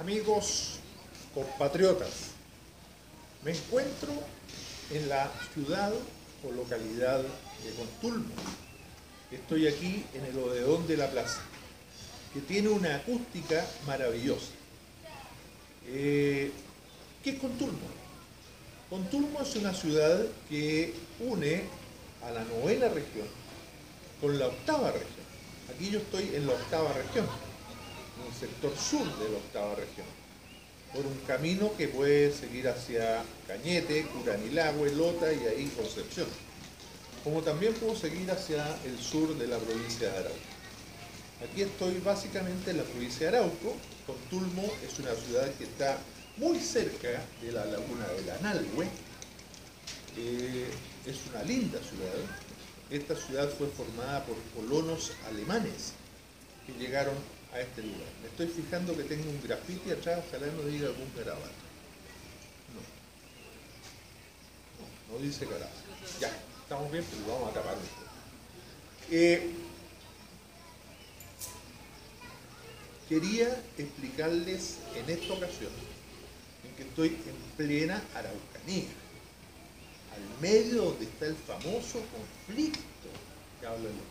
Amigos, compatriotas, me encuentro en la ciudad o localidad de Contulmo. Estoy aquí en el Odeón de la Plaza, que tiene una acústica maravillosa. ¿Qué es Contulmo? Contulmo es una ciudad que une a la 9ª región con la 8ª región. Aquí yo estoy en la 8ª región, en el sector sur de la 8ª región, por un camino que puede seguir hacia Cañete, Curanilahue, Lota y ahí Concepción. Como también puedo seguir hacia el sur de la provincia de Arauco. Aquí estoy básicamente en la provincia de Arauco. Contulmo es una ciudad que está muy cerca de la laguna de la Nalhue. Es una linda ciudad. Esta ciudad fue formada por colonos alemanes que llegaron a este lugar. Me estoy fijando que tengo un grafiti atrás, ojalá no diga algún garabato. No dice garabato. Ya, estamos bien, pero vamos a tapar esto. Quería explicarles en esta ocasión en que estoy en plena Araucanía, al medio donde está el famoso conflicto que hablan los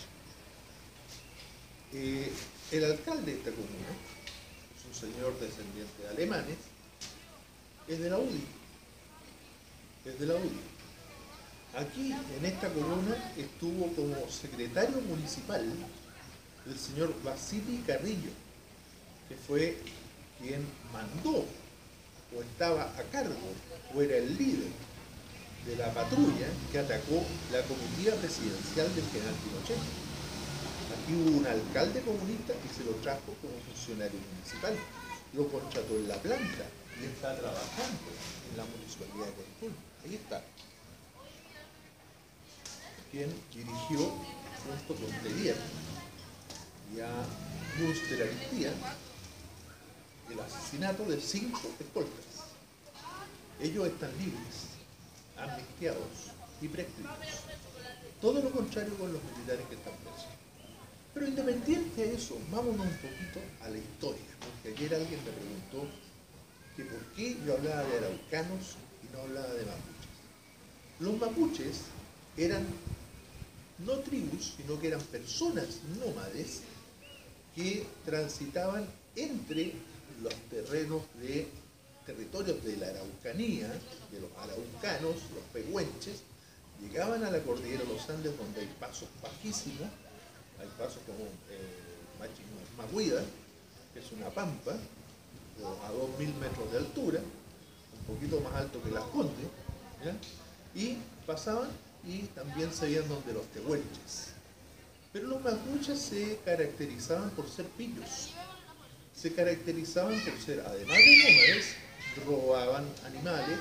mapuches. El alcalde de esta comuna es un señor descendiente de alemanes, es de la UDI. Aquí, en esta comuna, estuvo como secretario municipal el señor Basili Carrillo, que fue quien mandó, o estaba a cargo, o era el líder de la patrulla que atacó la comitiva presidencial del general Pinochet. Aquí hubo un alcalde comunista y se lo trajo como funcionario municipal. Lo contrató en la planta y está trabajando en la municipalidad de Contulmo. Ahí está. Quien dirigió, junto con Telier y a Münster Aristía, el asesinato de 5 escoltas. Ellos están libres, amnistiados y prescritos. Todo lo contrario con los militares que están presos. Pero independiente de eso, vámonos un poquito a la historia, porque ayer alguien me preguntó que por qué yo hablaba de araucanos y no hablaba de mapuches. Los mapuches eran no tribus, sino que eran personas nómades que transitaban entre los territorios de la Araucanía, de los araucanos, los pehuenches, llegaban a la cordillera de los Andes, donde hay pasos bajísimos, hay pasos como Machimahuida, que es una pampa, a 2000 metros de altura, un poquito más alto que Las Condes, ¿ya? Y pasaban y también se veían donde los tehuelches. Pero los mapuches se caracterizaban por ser pillos, se caracterizaban por ser, además de nómades, robaban animales,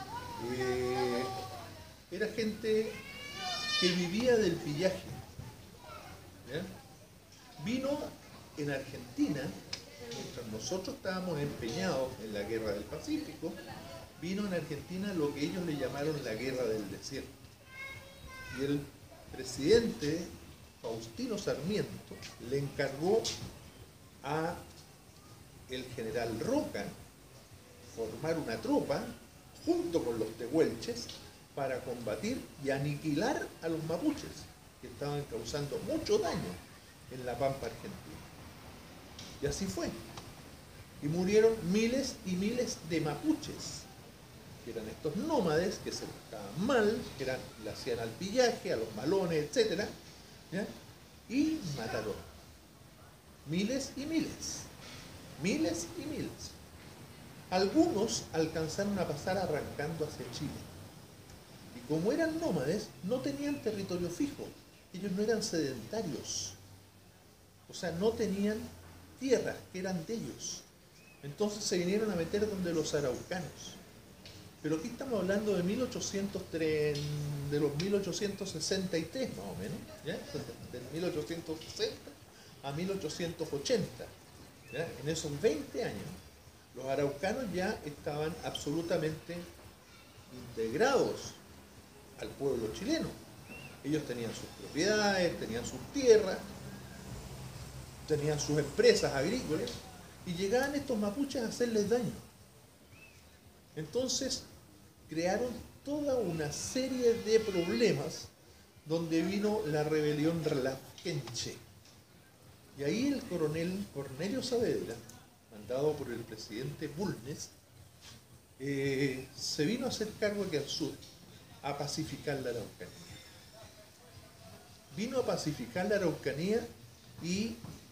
era gente que vivía del pillaje. ¿Ya? Vino en Argentina, mientras nosotros estábamos empeñados en la guerra del Pacífico, vino en Argentina lo que ellos le llamaron la guerra del desierto. Y el presidente Faustino Sarmiento le encargó a el general Roca formar una tropa junto con los tehuelches para combatir y aniquilar a los mapuches, que estaban causando mucho daño en la pampa argentina. Y así fue. Y murieron miles y miles de mapuches, que eran estos nómades que se buscaban mal, que le hacían al pillaje, a los malones, etc. ¿Ya? Y mataron. Miles y miles. Miles y miles. Algunos alcanzaron a pasar arrancando hacia Chile. Y como eran nómades, no tenían territorio fijo. Ellos no eran sedentarios. O sea, no tenían tierras que eran de ellos. Entonces se vinieron a meter donde los araucanos. Pero aquí estamos hablando de 1803, de los 1863 más o menos, ¿ya? De 1860 a 1880. ¿Ya? En esos 20 años, los araucanos ya estaban absolutamente integrados al pueblo chileno. Ellos tenían sus propiedades, tenían sus tierras, tenían sus empresas agrícolas y llegaban estos mapuches a hacerles daño. Entonces crearon toda una serie de problemas donde vino la rebelión Lafkenche. Y ahí el coronel Cornelio Saavedra, mandado por el presidente Bulnes, se vino a hacer cargo aquí al sur, a pacificar la Araucanía. Vino a pacificar la Araucanía y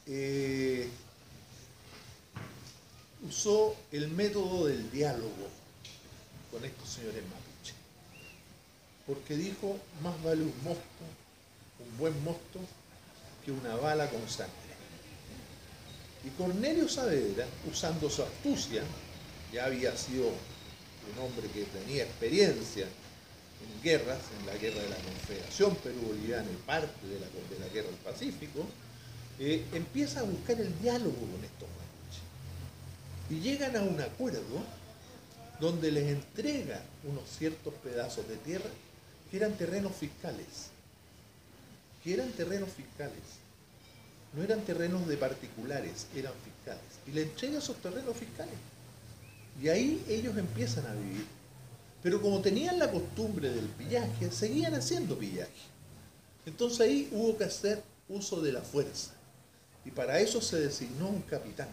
usó el método del diálogo con estos señores mapuche. Porque dijo, más vale un mosto, un buen mosto, que una bala con sangre. Y Cornelio Saavedra, usando su astucia, ya había sido un hombre que tenía experiencia en guerras, en la guerra de la Confederación Perú-Boliviana y parte de la guerra del Pacífico, empieza a buscar el diálogo con estos mapuches. Y llegan a un acuerdo donde les entrega unos ciertos pedazos de tierra que eran terrenos fiscales. No eran terrenos de particulares, eran fiscales. Y le entrega esos terrenos fiscales. Y ahí ellos empiezan a vivir. Pero como tenían la costumbre del pillaje, seguían haciendo pillaje. Entonces ahí hubo que hacer uso de la fuerza. Y para eso se designó un capitán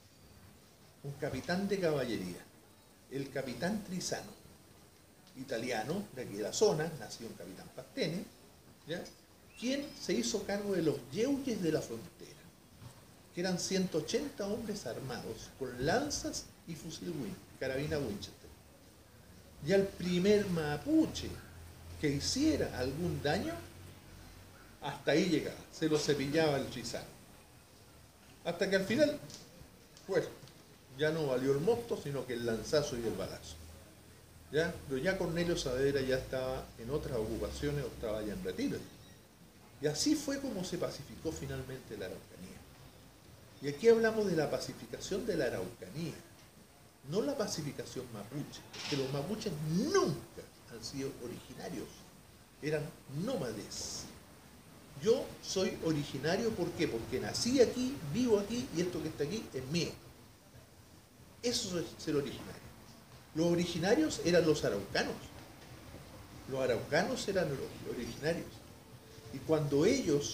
de caballería, el capitán Trizano, italiano, de aquí de la zona, nació en Capitán Pastene, ¿ya? Quien se hizo cargo de los yeyes de la frontera, que eran 180 hombres armados con lanzas y fusil carabina Winchester. Y al primer mapuche que hiciera algún daño, hasta ahí llegaba, se lo cepillaba el Trizano. Hasta que al final, pues, ya no valió el mosto, sino que el lanzazo y el balazo. ¿Ya? Pero ya Cornelio Saavedra ya estaba en otras ocupaciones o estaba ya en retiro. Y así fue como se pacificó finalmente la Araucanía. Y aquí hablamos de la pacificación de la Araucanía, no la pacificación mapuche, que los mapuches nunca han sido originarios, eran nómades. Yo soy originario, ¿por qué? Porque nací aquí, vivo aquí y esto que está aquí es mío. Eso es ser originario. Los originarios eran los araucanos. Los araucanos eran los originarios. Y cuando ellos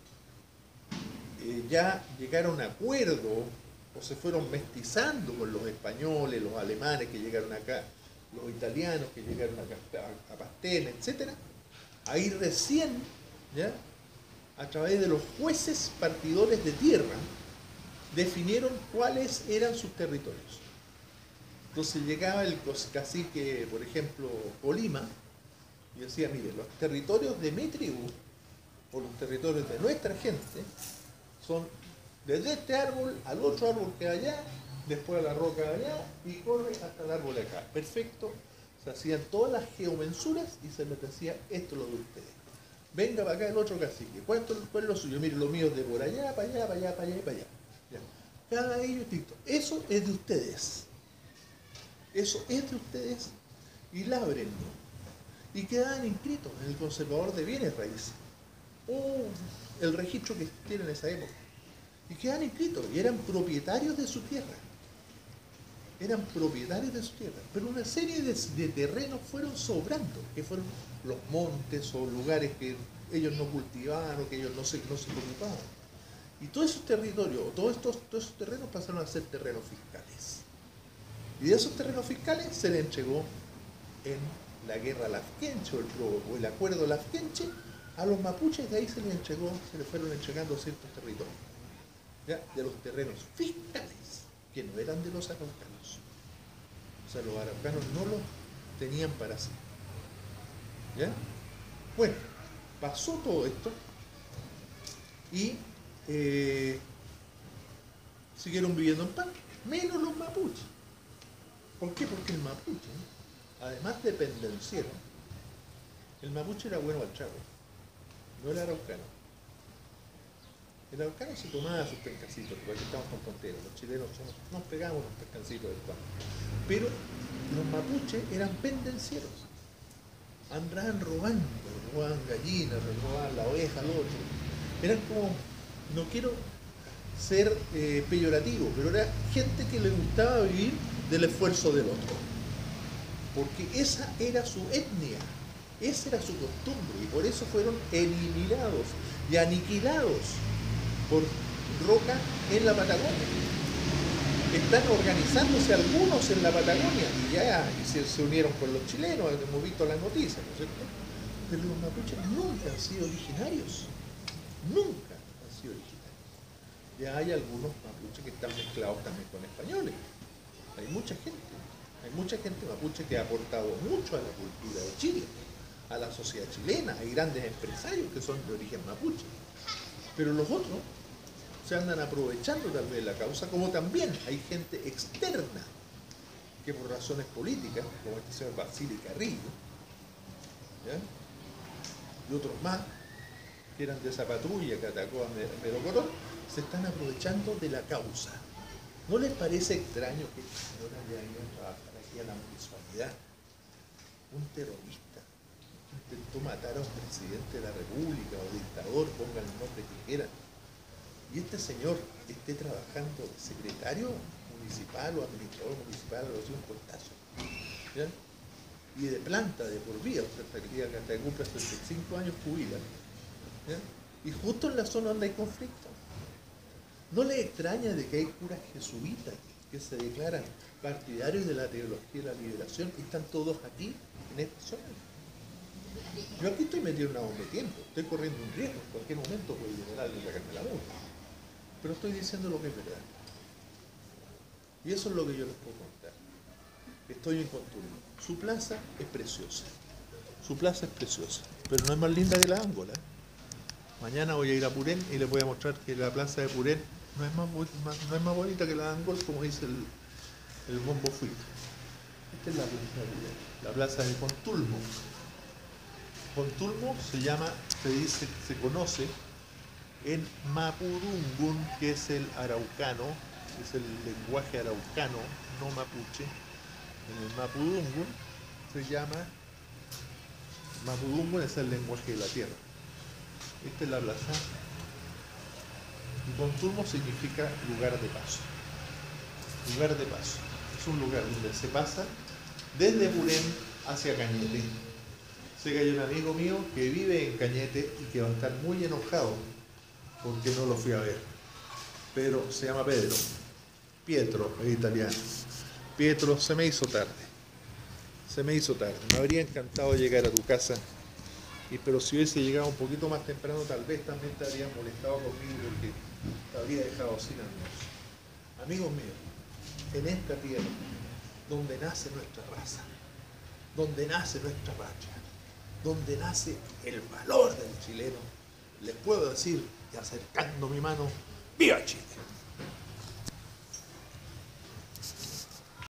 ya llegaron a acuerdo o se fueron mestizando con los españoles, los alemanes que llegaron acá, los italianos que llegaron acá a Pastene, etc., ahí recién, ¿ya?, a través de los jueces partidores de tierra, definieron cuáles eran sus territorios. Entonces llegaba el cacique, por ejemplo, Colima, y decía, mire, los territorios de mi tribu, o los territorios de nuestra gente, son desde este árbol al otro árbol que hay allá, después a la roca de allá, y corre hasta el árbol de acá. Perfecto, se hacían todas las geomensuras y se les decía, esto es lo de ustedes. Venga para acá el otro cacique, ¿cuál es lo suyo? Mire, lo mío es de por allá, para allá, para allá, para allá y para allá. Ya. Cada ello distinto. Eso es de ustedes. Eso es de ustedes y lábrenlo. Y quedaban inscritos en el conservador de bienes raíces. El registro que tiene en esa época. Y quedaban inscritos y eran propietarios de su tierra. Eran propietarios de su tierra. Pero una serie de terrenos fueron sobrando, que fueron los montes o lugares que ellos no cultivaban o que ellos no se preocupaban. Y todos esos territorios, todos esos terrenos pasaron a ser terrenos fiscales. Y de esos terrenos fiscales se le entregó en la guerra Lafkenche o el acuerdo Lafkenche a los mapuches, de ahí se les fueron entregando ciertos territorios, ¿ya?, de los terrenos fiscales, que no eran de los araucanos. O sea, los araucanos no los tenían para sí. ¿Ya? Bueno, pasó todo esto y siguieron viviendo en paz, menos los mapuches. ¿Por qué? Porque el mapuche, además de pendenciero, el mapuche era bueno al trago, no el araucano. El araucano se tomaba sus pescancitos, porque aquí estamos con tonteros, los chilenos nos pegamos unos pescancitos del pan. Pero los mapuches eran pendencieros, andaban robando, robaban gallinas, robaban la oveja al otro. Eran como, no quiero ser peyorativo, pero era gente que le gustaba vivir del esfuerzo del otro. Porque esa era su etnia, esa era su costumbre, y por eso fueron eliminados y aniquilados por Roca en la Patagonia. Están organizándose algunos en la Patagonia y ya se unieron con los chilenos, hemos visto las noticias, ¿no es cierto? Pero los mapuches nunca han sido originarios, nunca han sido originarios. Ya hay algunos mapuches que están mezclados también con españoles, hay mucha gente mapuche que ha aportado mucho a la cultura de Chile, a la sociedad chilena, hay grandes empresarios que son de origen mapuche, pero los otros se andan aprovechando tal vez la causa, como también hay gente externa que por razones políticas, como este señor Basili Carrillo, ¿ya? Y otros más, que eran de esa patrulla que atacó a Merocoró, se están aprovechando de la causa. ¿No les parece extraño que esta señora haya ido a trabajar aquí a la municipalidad? Un terrorista que intentó matar a un presidente de la República o dictador, pongan el nombre que quieran. Y este señor esté trabajando de secretario municipal o administrador municipal, lo hace un portazo. ¿Ya? Y de planta, de por vida, o sea, hasta que cumpla 65 años jubila. ¿Ya? Y justo en la zona donde hay conflicto. ¿No le extraña de que hay curas jesuitas que se declaran partidarios de la teología de la liberación y están todos aquí, en esta zona? Yo aquí estoy metido en una bomba de tiempo, estoy corriendo un riesgo, en cualquier momento puede llegar alguien y sacarme la multa. Pero estoy diciendo lo que es verdad. Y eso es lo que yo les puedo contar. Estoy en Contulmo. Su plaza es preciosa. Su plaza es preciosa, pero no es más linda que la Ángola. Mañana voy a ir a Purén y les voy a mostrar que la plaza de Purén no es más bonita que la Ángola, como dice el Bombo Fuito. Esta es la plaza de Purén, la plaza de Contulmo. Contulmo se conoce en Mapudungun, que es el araucano, es el lenguaje araucano, no mapuche. En el Mapudungun se llama, Mapudungun es el lenguaje de la tierra. Esta es la plaza. Y Contulmo significa lugar de paso. Lugar de paso. Es un lugar donde se pasa desde Purén hacia Cañete. Sé que hay un amigo mío que vive en Cañete y que va a estar muy enojado porque no lo fui a ver. Pero se llama Pedro. Pietro, es italiano. Pietro, se me hizo tarde. Se me hizo tarde. Me habría encantado llegar a tu casa. Pero si hubiese llegado un poquito más temprano, tal vez también te habrían molestado conmigo porque te habría dejado sin almuerzo. Amigos míos, en esta tierra, donde nace nuestra raza, donde nace nuestra patria, donde nace el valor del chileno, les puedo decir, y acercando mi mano, ¡viva Chile!